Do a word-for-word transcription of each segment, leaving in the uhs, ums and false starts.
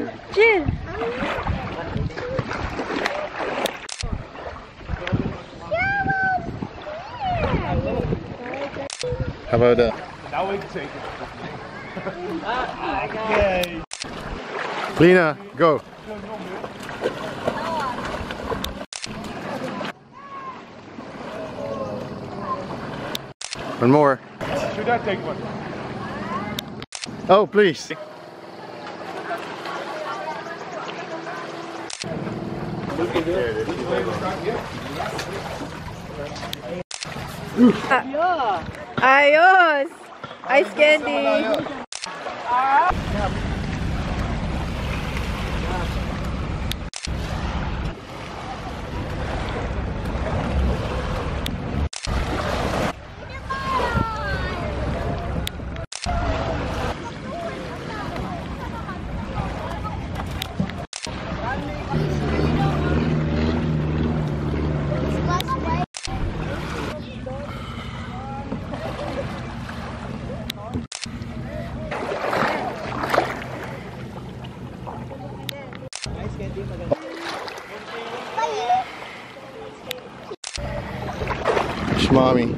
Chill. How about that? Now we can take it. Yay. Lena, go. One more. Should I take one? Oh, please. Ah. Ayos! Ice candy! Mommy.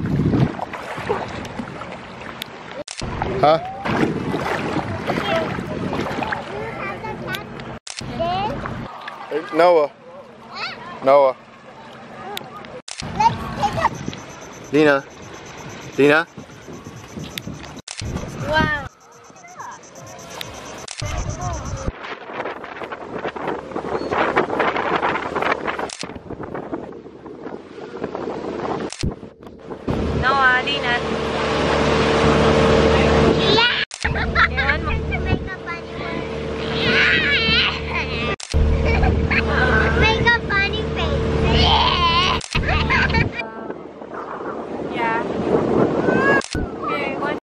Huh? Hey, Noah. Noah. Let's take a Dina. Dina.